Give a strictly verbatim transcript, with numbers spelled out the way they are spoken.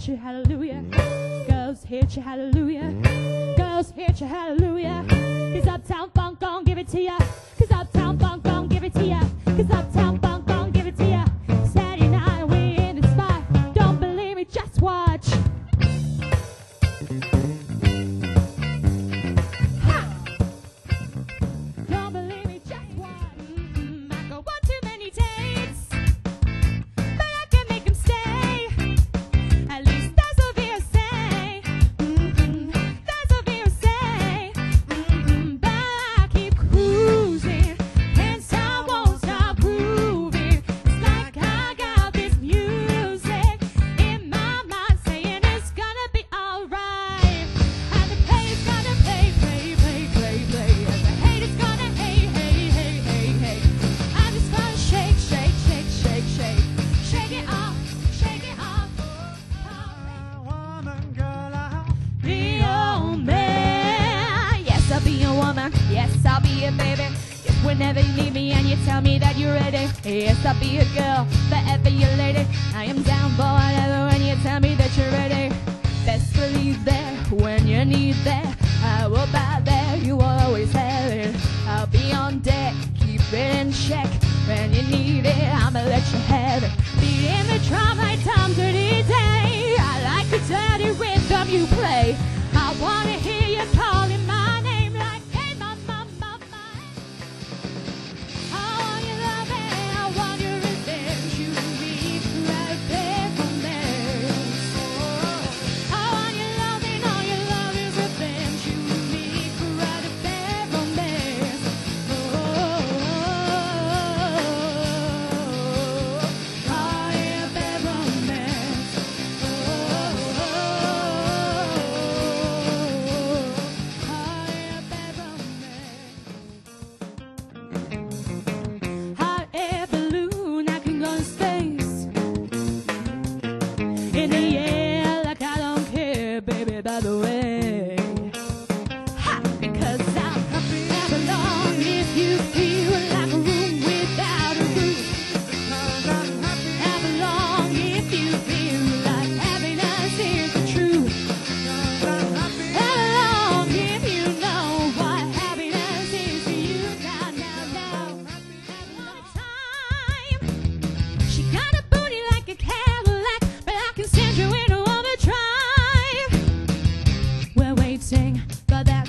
hit you hallelujah. Girls hit you hallelujah. Girls hit you hallelujah. Cause Uptown Funk gon' give it to ya. Cause Uptown Funk gon' give it to ya. Cause Uptown Funk gon' give it to ya. Saturday night we in the spot. Don't believe me, just watch. Don't believe me, just watch. Mm-mm, I go on too many dates, but I can make them stay. At least that's what they'll say. Mm-mm, that's what they'll say. Mm-mm, but I keep cruising, and I won't stop grooving. It's like I got this music in my mind saying it's gonna be alright. And the play's gonna play, play, play, play, play. And the haters gonna hate, hate, hate, hate, hate. I'm just gonna shake, shake, shake, shake, shake. Shake it off, shake it off. Woman, girl, I'll Be your man. Yes, I'll be your woman. Yes, I'll be your baby. Yes, whenever you need me and you tell me that you're ready. Yes, I'll be your girl, forever your lady. I am down for whatever when you tell me that you're ready. Best believe that when you need that, I will buy that. You will always have it. I'll be on deck, keep it in check. When you need it, I'ma let you have it. Be in the drum like Tom Dirty Day. I like the dirty rhythm you play. I wanna hear you calling my name like, hey, my, my, my, my. I want your love and I want your revenge. You need right there for me. I want your love and all your love is revenge. You need right there for me. Oh, I am there for me. Hot air balloon, I can go to space. In the air, like I don't care, baby, by the way. Ha! Because I'm happy I belong. If you feel like a room without a roof, I belong. If you feel like happiness is the truth, I belong. If you know what happiness is to you, now, now, now. One time, she got a booty like a Cadillac, but I can send you into overdrive. We're waiting for that